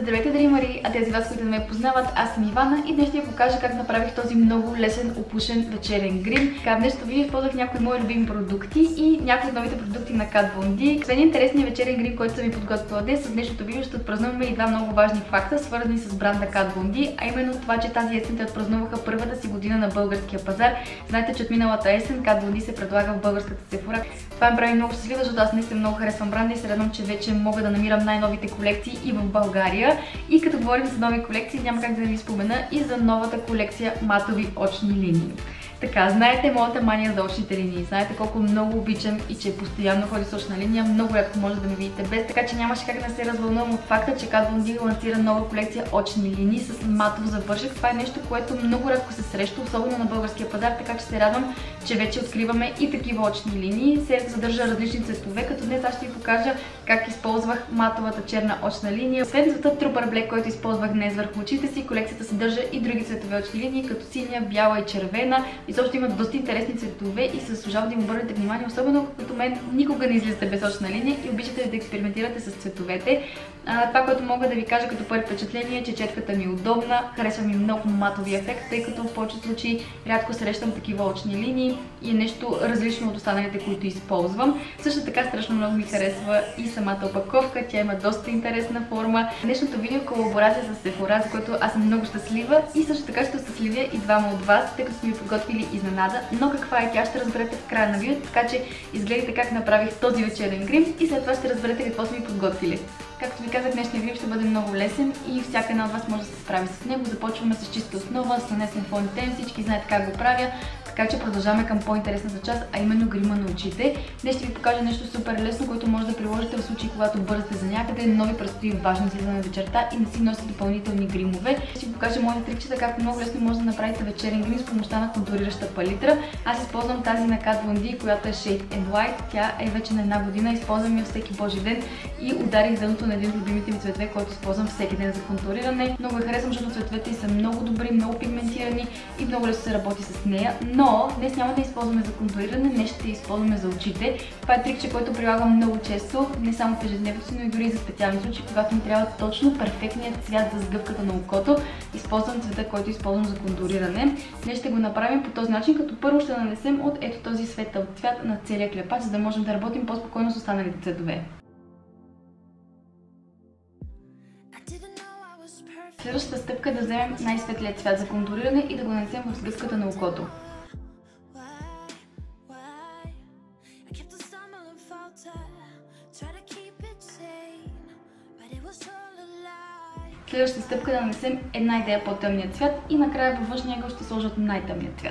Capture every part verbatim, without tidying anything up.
Здравейте, Дримари! А тези вас, които не ме познават, аз съм Ивана и днес ще ви покажа как направих този много лесен, опушен вечерен грим. Така, в днешното видео използвах някои мои любими продукти и някои от новите продукти на Kat Von D. Освен интересния вечерен грим, който съм ви подготвила днес, в днешното видео ще отпразнуваме и два много важни факта, свързани с бранда Kat Von D, а именно това, че тази есен те отпразнуваха първата си година на българския пазар. Знаете, че от миналата есен Kat Von D се предлага в българската Sephora. Това ме прави много щастлива, защото аз наистина много харесвам бранда и се радвам, че вече мога да намирам най-новите колекции и в България. И като говорим за нови колекции, няма как да не ви спомена и за новата колекция матови очни линии. Така, знаете моята мания за очните линии, знаете колко много обичам и че постоянно ходя с очна линия, много рядко може да ме видите без, така че нямаше как да се развълнувам от факта, че Kat Von D лансира нова колекция очни линии с матов завършек. Това е нещо, което много рядко се среща, особено на българския пазар, така че се радвам, че вече откриваме и такива очни линии. Серията съдържа различни цветове, като днес аз ще ви покажа как използвах матовата черна очна линия. Освен цвета Trooper Black, който използвах днес върху очите си, колекцията съдържа и други цветове очни линии, като синя, бяла и червена. И също имат доста интересни цветове и се заслужава да им обърнете внимание, особено като мен никога не излизате без очна линия и обичате да експериментирате с цветовете. А, това, което мога да ви кажа като първо впечатление е, че четката ми е удобна, харесва ми много матовия ефект, тъй като в повечето случаи рядко срещам такива очни линии и е нещо различно от останалите, които използвам. Също така страшно много ми харесва и самата опаковка, тя има доста интересна форма. Днешното видео е колаборация с Sephora, за което аз съм много щастлива и също така ще щастливя и двама от вас, тъй като сме ви подготвили изненада, но каква е тя ще разберете в края на видеото, така че изгледайте как направих този вечерен грим и след това ще разберете какво сме ви подготвили. Както ви казах, днешния видео ще бъде много лесен и всяка една от вас може да се справи с него. Започваме с чиста основа, с нанесен фон и тен, всички знаете как го правя, така че продължаваме към по-интересната част, а именно грима на очите. Днес ще ви покажа нещо супер лесно, което може да приложите в случай, когато бързате за някъде, нови предстои важни си на вечерта и не си носите допълнителни гримове. Ще ви покажа моите трикчета, как много лесно може да направите вечерен грим с помощта на контурираща палитра. Аз използвам тази на Kat Von D, която е Shade and White. Тя е вече на една година, използвам я всеки божи ден и ударих дъното на един от любимите ми цветове, който използвам всеки ден за контуриране. Много я харесвам, защото цветовете са много добри, много пигментирани и много лесно се работи с нея. Но днес няма да използваме за контуриране, днес ще използваме за очите. Това е трикче, което прилагам много често, не само в ежедневието си, но и дори за специални случаи, когато ми трябва точно перфектният цвят за сгъвката на окото. Използвам цвета, който използвам за контуриране. Днес ще го направим по този начин, като първо ще нанесем от ето този светъл цвят на целия клепач, за да можем да работим по-спокойно с останалите цветове. Следващата стъпка е да вземем най-светлият цвят за контуриране и да го нанесем в сгъвката на окото. Следващата стъпка е да нанесем една идея по-тъмния цвят и накрая във външния ъгъл ще сложат най-тъмния цвят.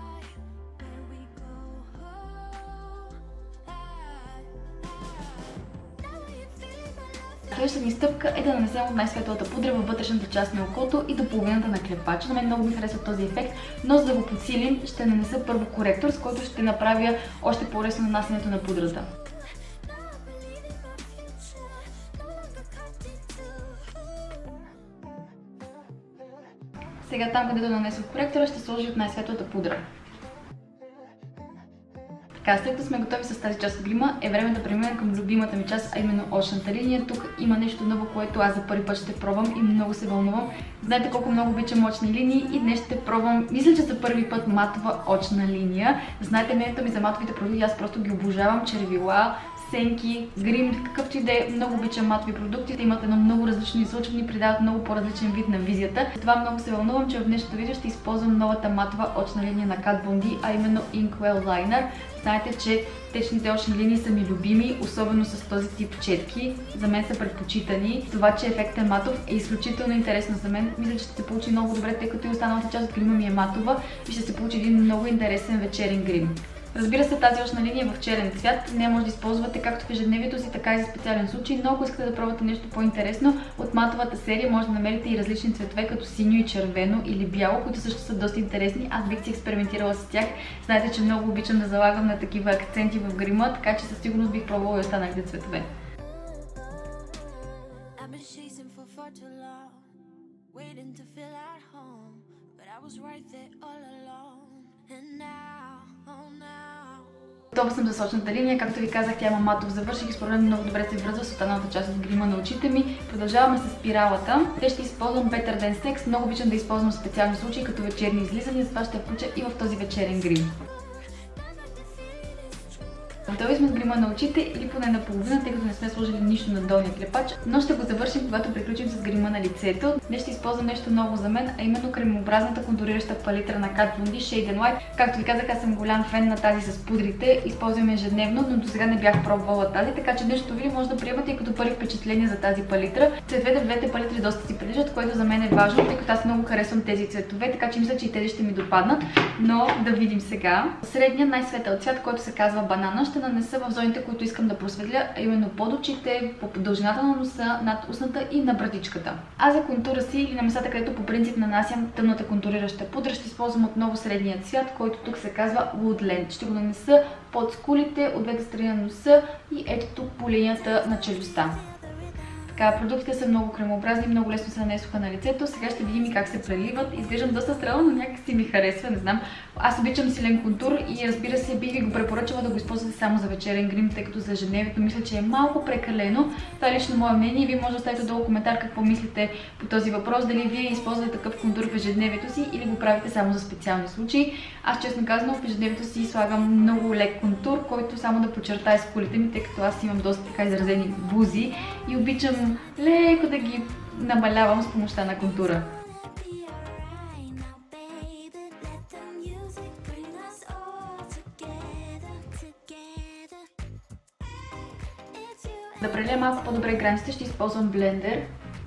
Следващата ни стъпка е да нанесем от най-светлата пудра във вътрешната част на окото и до половината на клепача. На мен много ми харесва този ефект, но за да го подсилим ще нанеса първо коректор, с който ще направя още по-лесно нанасянето на пудрата. Сега там, където нанесох коректора, ще сложи от най-светлата пудра. Така, след като сме готови с тази част от грима, е време да преминем към любимата ми част, а именно очната линия. Тук има нещо ново, което аз за първи път ще пробвам и много се вълнувам. Знаете колко много обичам очни линии и днес ще пробвам, мисля, че за първи път матова очна линия. Знаете мнението ми за матовите продукти, аз просто ги обожавам, червила, сенки, грим, какъвто и да е, много обичам матови продукти. Те имат едно много различно излъчване, придават много по-различен вид на визията. Това много се вълнувам, че в днешното видео ще използвам новата матова очна линия на Kat Von D, а именно Inkwell Liner. Знаете, че течните очни линии са ми любими, особено с този тип четки. За мен са предпочитани. Това, че ефектът е матов, е изключително интересно за мен. Мисля, че ще се получи много добре, тъй като и останалата част от грима ми е матова и ще се получи един много интересен вечерен грим. Разбира се, тази очна линия е в черен цвят. Не може да използвате както в ежедневието си, така и за специален случай, но ако искате да пробвате нещо по-интересно, от матовата серия може да намерите и различни цветове, като синьо и червено или бяло, които също са доста интересни. Аз бих си експериментирала с тях. Знаете, че много обичам да залагам на такива акценти в грима, така че със сигурност бих пробвала и останалите цветове. Готова съм за сочната линия. Както ви казах, тя има матов завършек и според мен много добре се връзва с останалата част от грима на очите ми. Продължаваме с спиралата. Те ще използвам Better Than Sex. Много обичам да използвам специални случаи, като вечерни излизания, затова ще я включа и в този вечерен грим. Готови сме с грима на очите или поне наполовина, тъй като не сме сложили нищо на долния клепач, но ще го завършим, когато приключим с грима на лицето. Днес ще използвам нещо ново за мен, а именно кремообразната контурираща палитра на Kat Von D Shade and Light. Както ви казах, аз съм голям фен на тази с пудрите, използвам ежедневно, но до сега не бях пробвала тази, така че днешното видео може да приемате и като първи впечатления за тази палитра. Цветовете в двете палитри доста си приличат, което за мен е важно, тъй като аз много харесвам тези цветове, така че мисля, че и тези ще ми допаднат. Но да видим сега. Средният най-светъл цвят, който се казва банана, ще нанеса в зоните, които искам да просветля, а именно под очите, по дължината на носа, над устната и на брадичката. А за контура си или на местата, където по принцип нанасям тъмната контурираща пудра, ще използвам отново средния цвят, който тук се казва Woodland. Ще го нанеса под скулите, от двете страни на носа и ето тук по линията на челюстта. Така, продуктите са много кремообразни, много лесно се нанесоха на лицето. Сега ще видим и как се преливат. Изглеждам доста странно, но някак си ми харесва, не знам. Аз обичам силен контур и разбира се, бих ви го препоръчала да го използвате само за вечерен грим, тъй като за ежедневието мисля, че е малко прекалено. Това е лично мое мнение и вие може да оставите долу коментар какво мислите по този въпрос. Дали вие използвате такъв контур в ежедневието си или го правите само за специални случаи. Аз честно казано в ежедневието си слагам много лек контур, който само да подчертае скулите ми, тъй като аз имам доста така изразени бузи и обичам леко да ги намалявам с помощта на контура. Да прелея малко по-добре границите, ще използвам блендер.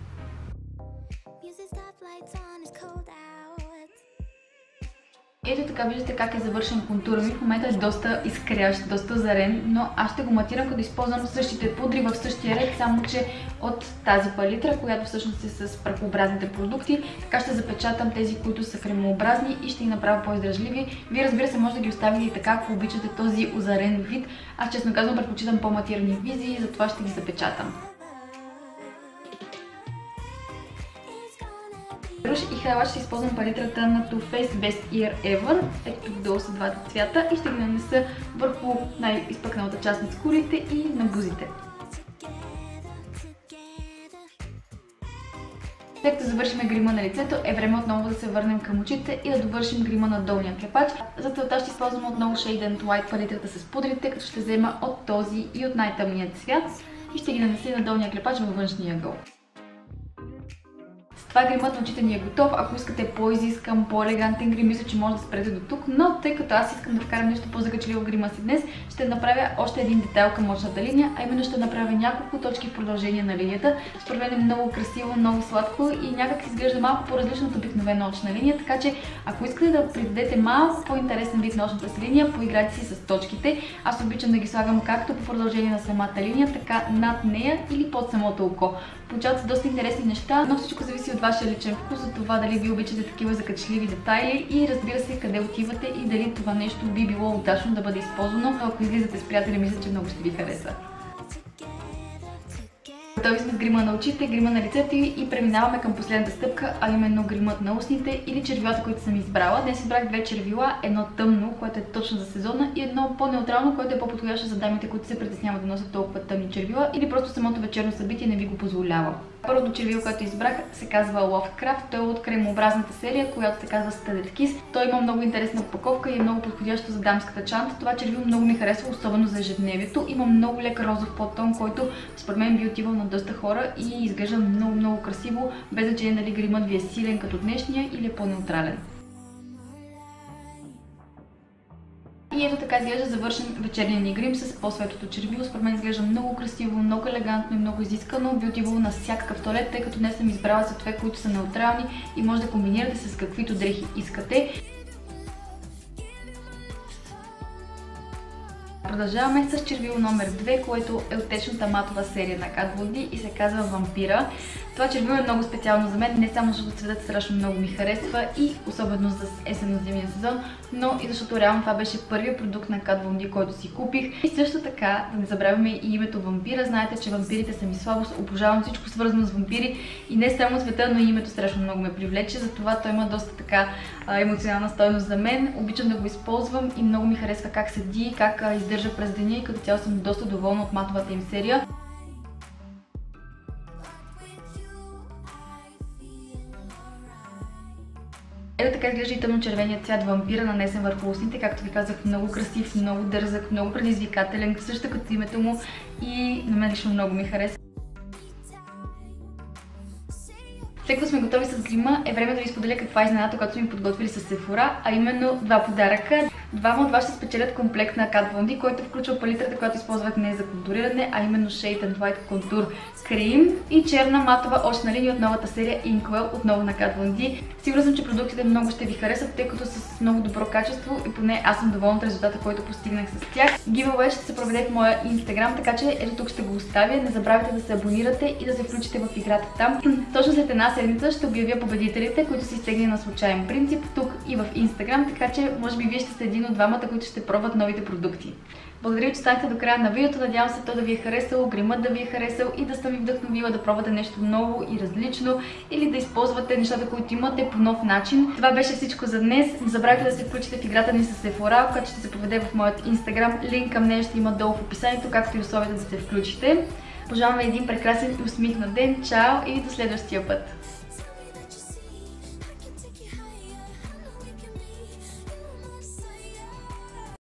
Ето така виждате как е завършен контура ми. В момента е доста изкрящ, доста озарен, но аз ще го матирам, като използвам същите пудри в същия ред, само че от тази палитра, която всъщност е с прахообразните продукти. Така ще запечатам тези, които са кремообразни и ще ги направя по-издръжливи. Вие, разбира се, може да ги оставите и така, ако обичате този озарен вид. Аз честно казвам предпочитам по-матирани визии, затова ще ги запечатам. Руш и хайлайт ще използвам палитрата на Too Faced Best Year Ever. Ето тук долу са двата цвята и ще ги нанеса върху най-изпъкналата част на скулите и на бузите. След като завършим грима на лицето, е време отново да се върнем към очите и да довършим грима на долния клепач. За целта ще използвам отново Shade and Light палитрата с пудрите, като ще взема от този и от най-тъмния цвят и ще ги нанеса на долния клепач във външния ъгъл. Това гримът на очите ни е готов. Ако искате по-изискан, по-елегантен грим, мисля, че може да спрете до тук, но тъй като аз искам да вкарам нещо по-закачливо в грима си днес, ще направя още един детайл към очната линия, а именно ще направя няколко точки в продължение на линията. Според мен е много красиво, много сладко и някак изглежда малко по-различно от обикновена очна линия, така че ако искате да придадете малко по-интересен вид на очната си линия, поиграйте си с точките. Аз обичам да ги слагам както по продължение на самата линия, така над нея или под самото око. Получават се доста интересни неща, но всичко зависи от вашия личен вкус, от това дали ви обичате такива закачливи детайли и разбира се къде отивате и дали това нещо би било удачно да бъде използвано. Ако излизате с приятели, мисля, че много ще ви хареса. Готови сме с грима на очите, грима на лицето и преминаваме към последната стъпка, а именно гримът на устните или червилата, които съм избрала. Днес избрах две червила, едно тъмно, което е точно за сезона и едно по-неутрално, което е по-подходящо за дамите, които се притесняват да носят толкова тъмни червила или просто самото вечерно събитие не ви го позволява. Първото червило, което избрах, се казва Lovecraft. Той е от кремообразната серия, която се казва Studded Kiss. Той има много интересна опаковка и е много подходящо за дамската чанта. Това червило много ми харесва, особено за ежедневието. Има много лек розов подтон, който според мен би отивал на доста хора и изглежда много много красиво, без значение дали гримът ви е силен като днешния или е по-неутрален. И ето така изглежда завършен вечерния ни грим с по-светлото червило. Според мен изглежда много красиво, много елегантно и много изискано. Би отивало на всякакъв туалет, тъй като днес съм избрала цветове, които са неутрални и може да комбинирате с каквито дрехи искате. Продължаваме с червило номер две, което е от течната матова серия на Kat Von D и се казва Вампира. Това червило е много специално за мен, не само защото цветът страшно много ми харесва и особено за есенно-зимния сезон, но и защото реално това беше първият продукт на Kat Von D, който си купих. И също така, да не забравяме и името Вампира. Знаете, че вампирите са ми слабост, обожавам всичко свързано с вампири и не само цвета, но и името страшно много ме привлече, затова той има доста така а, емоционална стойност за мен. Обичам да го използвам и много ми харесва как седи, как а, издържа издържа през деня и като цяло съм доста доволна от матовата им серия. Ето така изглежда и тъмно-червеният цвят вампира, нанесен върху устните. Както ви казах, много красив, много дързък, много предизвикателен, също като името му, и на мен лично много ми хареса. След като сме готови с грима, е време да ви споделя каква е изненадата, която сме подготвили с Sephora, а именно два подаръка. Двама от вас ще спечелят комплект на Kat Von D, който включва палитрата, която използвах не за контуриране, а именно Shade and White Contour Cream и черна матова очна линия от новата серия Inkwell, отново на Kat Von D. Сигурна съм, че продуктите много ще ви харесат, тъй като са с много добро качество и поне аз съм доволна от резултата, който постигнах с тях. Giveaway ще се проведе в моя Instagram, така че ето тук ще го оставя. Не забравяйте да се абонирате и да се включите в играта там. Точно след една седмица ще обявя победителите, които са изтеглени на случайен принцип тук и в Instagram, така че може би вие ще сте един от двамата, които ще пробват новите продукти. Благодаря ви, че станахте до края на видеото. Надявам се то да ви е харесало, гримът да ви е харесал и да съм ви вдъхновила да пробвате нещо ново и различно или да използвате нещата, които имате по нов начин. Това беше всичко за днес. Не забравяйте да се включите в играта ни с Sephora, която ще се проведе в моят Instagram. Линк към нея ще има долу в описанието, както и условията да се включите. Пожелавам ви един прекрасен и усмихнат ден. Чао и до следващия път!